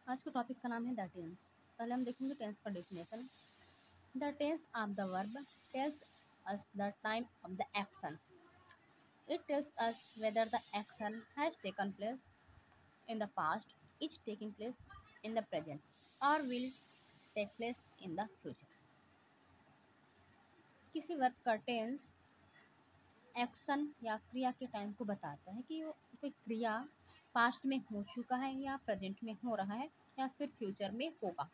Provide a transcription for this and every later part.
आज का टॉपिक का नाम है द टेंस। पहले हम देखेंगे टेंस का definition. The tense of the verb tells us the time of the action. It tells us whether the action has taken place in the past, is taking place in the present और will take place in the future. किसी verb का tense action या क्रिया के time को बताता है कि वो कोई क्रिया पास्ट में हो चुका है या प्रेजेंट में हो रहा है या फिर फ्यूचर में होगा।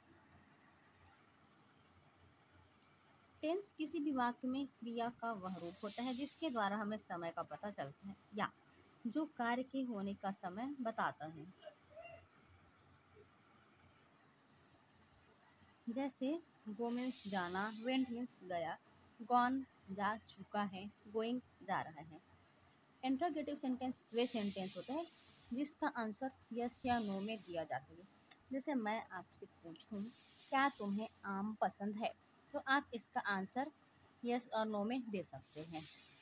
टेंस किसी भी वाक्य में क्रिया का वह रूप होता है जिसके द्वारा हमें समय का पता चलता है या जो कार्य के होने का समय बताता है। जैसे गो मीन्स जाना, वेंट मीन्स गया, गॉन जा चुका है, गोइंग जा रहा है। इंट्रोगेटिव सेंटेंस वे सेंटेंस होते हैं जिसका आंसर यस या नो में दिया जा सके। जैसे मैं आपसे पूछूं क्या तुम्हें आम पसंद है, तो आप इसका आंसर यस और नो में दे सकते हैं।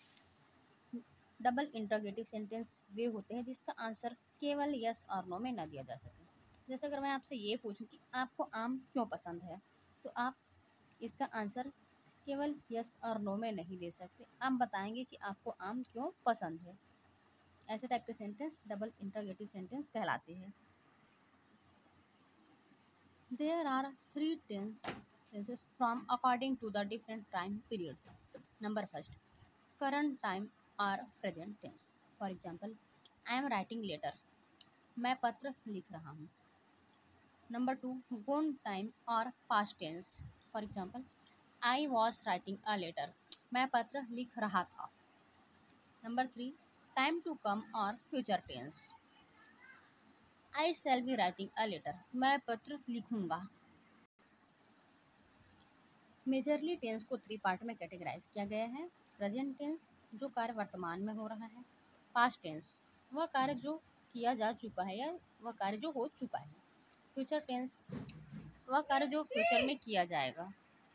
डबल इंट्रोगेटिव सेंटेंस वे होते हैं जिसका आंसर केवल यस और नो में न दिया जा सके। जैसे अगर मैं आपसे ये पूछूं कि आपको आम क्यों पसंद है, तो आप इसका आंसर केवल यस और नो में नहीं दे सकते, आप बताएंगे कि आपको आम क्यों पसंद है। ऐसे टाइप के सेंटेंस डबल इंट्रोगेटिव सेंटेंस कहलाते हैं। There are three tenses from according to the different time periods. Number first, current time और present tense. For example, I am writing letter, मैं पत्र लिख रहा हूँ। नंबर टू, गोन टाइम और past tense. For example, I was writing a letter, मैं पत्र लिख रहा था। Number three, time to come और future tense. I shall be writing a letter, मैं पत्र लिखूंगा। मेजरली टेंस को थ्री पार्ट में कैटेगराइज किया गया है। प्रेजेंट टेंस, जो कार्य वर्तमान में हो रहा है। पास्ट टेंस, वह कार्य जो किया जा चुका है या वह कार्य जो हो चुका है। फ्यूचर टेंस, वह कार्य जो फ्यूचर में किया जाएगा।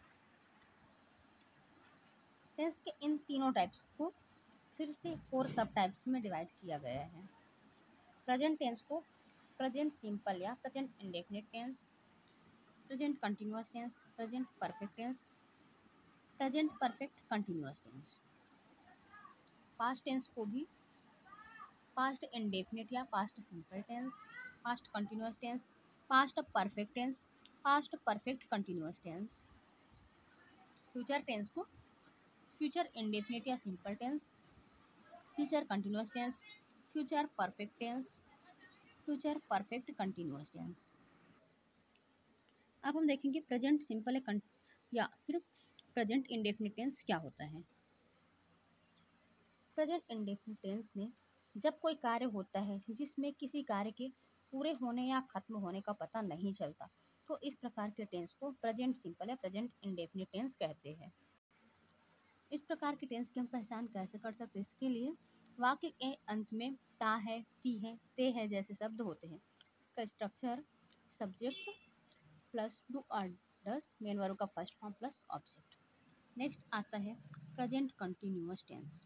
टेंस के इन तीनों टाइप्स को फिर से 4 सब टाइप्स में डिवाइड किया गया है। प्रेजेंट टेंस को प्रेजेंट सिंपल या present indefinite tense, present continuous tense, present perfect tense, present perfect continuous tense. Past tense को भी पास्ट इंडेफिनिट या past simple tense, past continuous tense, past perfect tense, past perfect continuous tense. Future tense को future indefinite या simple tense, future continuous tense, future perfect tense, future perfect continuous tense. अब हम देखेंगे present simple या फिर present indefinite tense क्या होता है। प्रेजेंट इंडेफिनिट टेंस में जब कोई कार्य होता है जिसमें किसी कार्य के पूरे होने या खत्म होने का पता नहीं चलता, तो इस प्रकार के टेंस को प्रेजेंट सिंपल या प्रेजेंट इंडेफिनिट टेंस कहते हैं। इस प्रकार के टेंस की हम पहचान कैसे कर सकते हैं, इसके लिए वाक्य के अंत में ता है, टी है, ते है जैसे शब्द होते हैं। इसका स्ट्रक्चर सब्जेक्ट प्लस डू और डस, मेन वर्ब का first form plus object. Next आता है present continuous tense.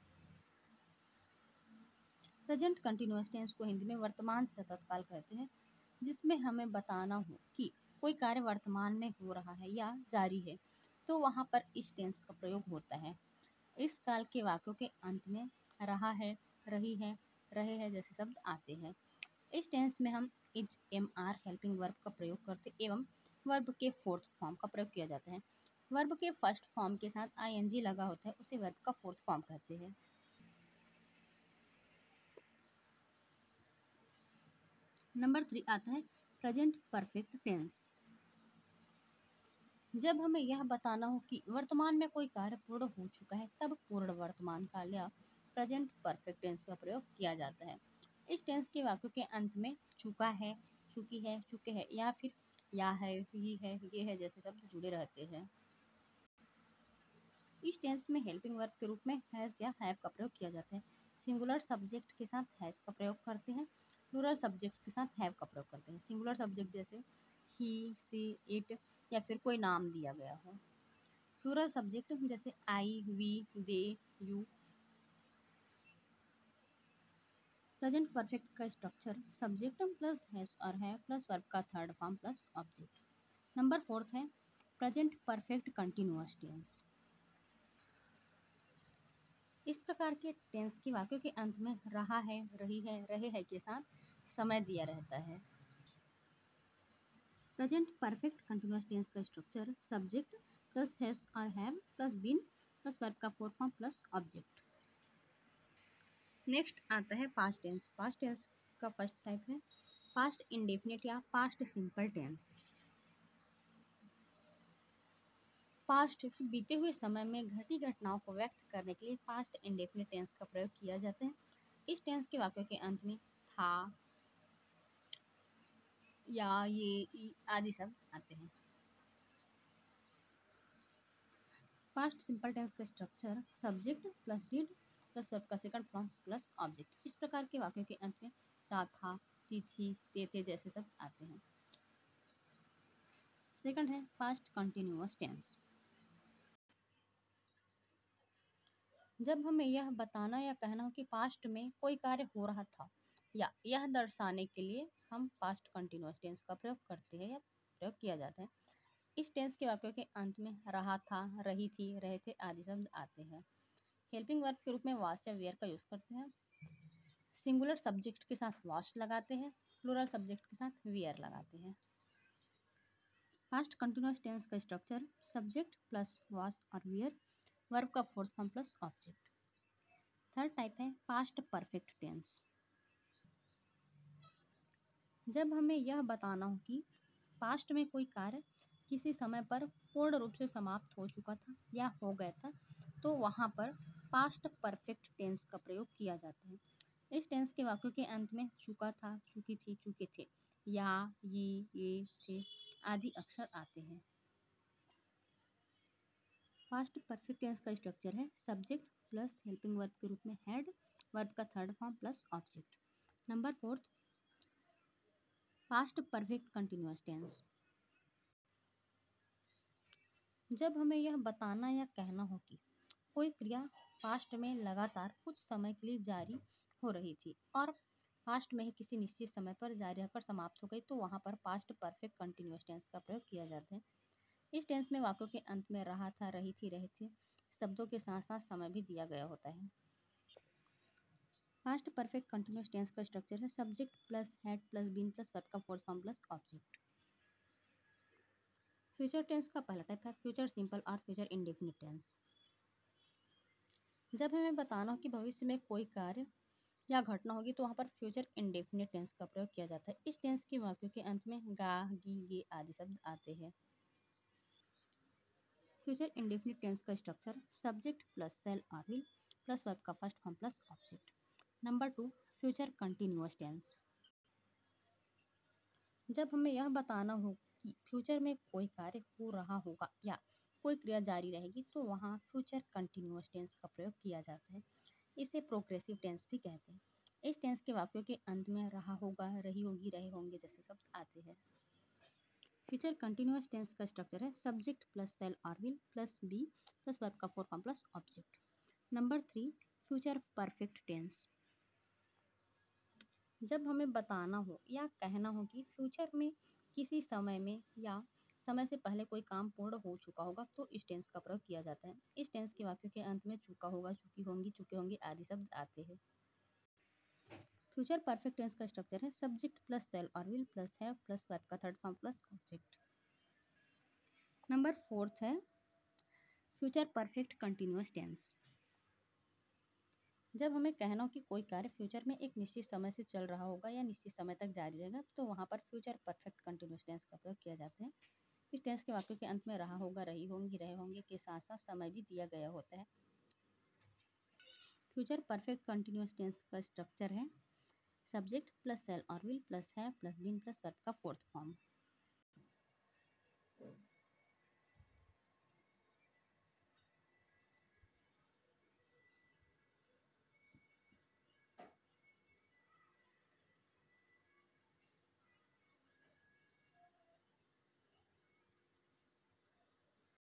Present continuous tense को हिंदी में वर्तमान सतत काल कहते हैं, जिसमें हमें बताना हो कि कोई कार्य वर्तमान में हो रहा है या जारी है, तो वहाँ पर इस टेंस का प्रयोग होता है। इस काल के वाक्यों के अंत में रहा है, रही है, रहे हैं जैसे शब्द आते हैं। इस टेंस में हम is, am, are helping verb का प्रयोग करते एवं वर्ब के फोर्थ फॉर्म का प्रयोग किया जाता है। वर्ब के फर्स्ट फॉर्म के साथ आईएनजी लगा होता है, उसे वर्ब का फोर्थ फॉर्म कहते हैं। नंबर 3 आता है प्रेजेंट परफेक्ट टेंस। जब हमें यह बताना हो कि वर्तमान में कोई कार्य पूर्ण हो चुका है, तब पूर्ण वर्तमान काल या प्रेजेंट परफेक्ट टेंस का प्रयोग किया जाता है। इस टेंस के वाक्यों के अंत में चुका है, चुकी है, चुके हैं या फिर या है, ये है जैसे शब्द जुड़े रहते हैं। इस टेंस में हेल्पिंग वर्ब के रूप में हैज या हैव का प्रयोग किया जाता है। सिंगुलर सब्जेक्ट के साथ हैज का प्रयोग करते हैं, प्लूरल सब्जेक्ट के साथ हैव का प्रयोग करते हैं। सिंगुलर सब्जेक्ट जैसे ही, सी, इट या फिर कोई नाम दिया गया हो। प्लूरल सब्जेक्ट जैसे I, we, they, you. Present perfect का स्ट्रक्चर सब्जेक्ट प्लस हैज और है प्लस वर्ब का third form plus object. Number fourth है प्रेजेंट परफेक्ट कंटिन्यूअस टेंस। इस प्रकार के टेंस के वाक्यों के अंत में रहा है, रही है, रहे है के साथ समय दिया रहता है। प्रेजेंट परफेक्ट कंटिन्यूअस टेंस का स्ट्रक्चर सब्जेक्ट प्लस हैज और have plus been plus verb का fourth form plus object. Next आता है पास्ट टेंस। पास्ट टेंस का फर्स्ट टाइप है पास्ट इंडेफिनिट या पास्ट सिंपल टेंस। पास्ट बीते हुए समय में घटी घटनाओं को व्यक्त करने के लिए पास्ट इंडेफिनिट टेंस का प्रयोग किया जाता है। इस टेंस के वाक्यों के अंत में था या ये आदि शब्द आते हैं। पास्ट सिंपल टेंस का structure subject plus did plus verb का सेकंड फॉर्म प्लस ऑब्जेक्ट। इस प्रकार के वाक्यों के अंत में था, थी, ते थे जैसे शब्द आते हैं। सेकंड है पास्ट कंटिन्यूअस टेंस। जब हमें यह बताना या कहना हो कि पास्ट में कोई कार्य हो रहा था या यह दर्शाने के लिए हम पास्ट कंटिन्यूअस टेंस का प्रयोग करते हैं या प्रयोग किया जाता है। इस टेंस के वाक्यों के अंत में रहा था, रही थी, रहे थे आदि शब्द आते हैं। हेल्पिंग वर्ब के रूप में वास या वेयर का यूज करते हैं। सिंगुलर सब्जेक्ट के साथ वास लगाते हैं, प्लूरल सब्जेक्ट के साथ वेयर लगाते हैं। पास्ट कंटिन्यूअस टेंस का स्ट्रक्चर सब्जेक्ट प्लस वास और वेयर वर्ब का fourth form plus object. Third type है पास्ट परफेक्ट टेंस। जब हमें यह बताना हो कि पास्ट में कोई कार्य किसी समय पर पूर्ण रूप से समाप्त हो चुका था या हो गया था तो वहाँ पर पास्ट परफेक्ट टेंस का प्रयोग किया जाता है। इस टेंस के वाक्यों के अंत में चुका था, चुकी थी, चुके थे या ये थे आदि अक्षर आते हैं। पास्ट परफेक्ट टेंस का स्ट्रक्चर है सब्जेक्ट प्लस हेल्पिंग वर्ब के रूप में हैड वर्ब का third form plus object. Number fourth past perfect continuous tense. जब हमें यह बताना या कहना हो कि कोई क्रिया पास्ट में लगातार कुछ समय के लिए जारी हो रही थी और पास्ट में ही किसी निश्चित समय पर जारी रहकर समाप्त हो गई तो वहाँ पर पास्ट परफेक्ट कंटिन्यूअस टेंस का प्रयोग किया जाता है। इस टेंस में वाक्यों के अंत में रहा था, रही थी, रहे थे शब्दों के साथ साथ समय भी दिया गया होता है। पास्ट परफेक्ट कंटिन्यूअस टेंस का स्ट्रक्चर है subject plus had plus been plus verb का fourth form plus object. Future tense का पहला टाइप है फ्यूचर सिंपल और फ्यूचर इंडेफिनिट टेंस। जब हमें बताना हो कि भविष्य में कोई कार्य या घटना होगी तो वहाँ पर फ्यूचर इंडेफिनिट टेंस का प्रयोग किया जाता है। इस टेंस के वाक्यों के अंत में गा, गी, गे आदि शब्द आते हैं। फ्यूचर इंडेफिनिट टेंस का स्ट्रक्चर सब्जेक्ट प्लस सेल और विल प्लस वर्ब का first form plus object. Number 2 future continuous tense. जब हमें यह बताना हो कि फ्यूचर में कोई कार्य हो रहा होगा या कोई क्रिया जारी रहेगी तो वहाँ फ्यूचर कंटिन्यूअस टेंस का प्रयोग किया जाता है। इसे प्रोग्रेसिव टेंस भी कहते हैं। इस टेंस के वाक्यों के अंत में रहा होगा, रही होगी, रहे होंगे जैसे शब्द आते हैं। फ्यूचर कंटिन्यूअस टेंस का स्ट्रक्चर है सब्जेक्ट प्लस सेल और will plus be plus verb का fourth form plus object. Number 3 future perfect tense. जब हमें बताना हो या कहना हो कि फ्यूचर में किसी समय में या समय से पहले कोई काम पूर्ण हो चुका होगा तो इस टेंस का प्रयोग किया जाता है। इस टेंस के वाक्यों के अंत में चुका होगा, चुकी होंगी, चुके होंगे आदि शब्द आते हैं। फ्यूचर परफेक्ट टेंस का स्ट्रक्चर है सब्जेक्ट प्लस सेल और will plus have plus verb का third form plus object. Number 4 है फ्यूचर परफेक्ट कंटिन्यूअस टेंस। जब हमें कहना हो कि कोई कार्य फ्यूचर में एक निश्चित समय से चल रहा होगा या निश्चित समय तक जारी रहेगा तो वहाँ पर फ्यूचर परफेक्ट कंटिन्यूअस टेंस का प्रयोग किया जाता है। इस टेंस के वाक्यों के अंत में रहा होगा, रही होंगी, रहे होंगे के साथ साथ समय भी दिया गया होता है। फ्यूचर परफेक्ट कंटिन्यूअस टेंस का स्ट्रक्चर है सब्जेक्ट प्लस सेल और will plus have plus been plus verb का फोर्थ फॉर्म।